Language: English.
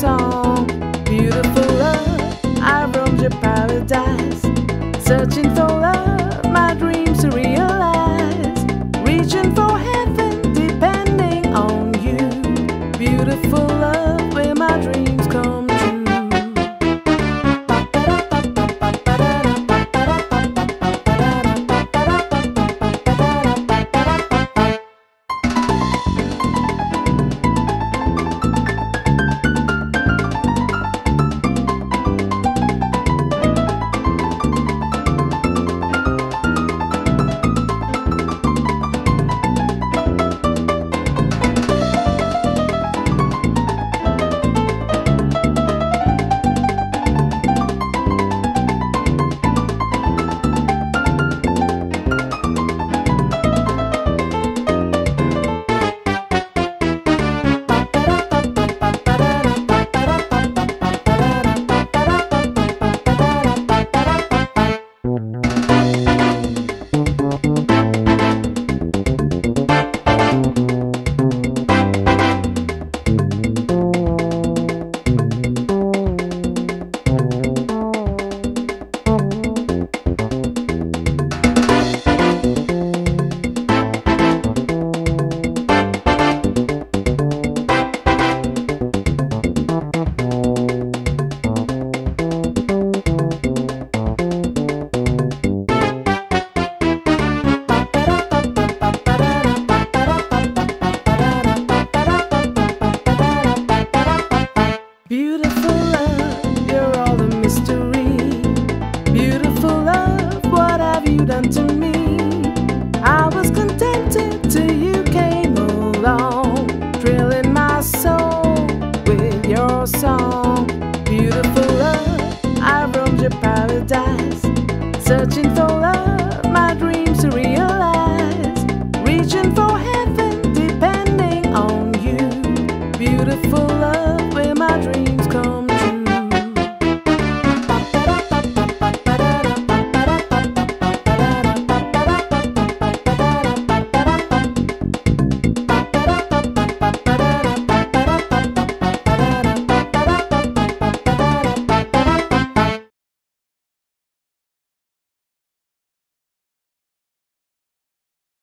song. Beautiful love, I roamed your paradise, searching for love, my dreams to realize, reaching for heaven, depending on you. Beautiful love, where my dreams come true. Beautiful love, you're all the mystery. Beautiful love, what have you done to me? I was contented till you came along, thrilling my soul with your song. Beautiful love, I roamed your paradise,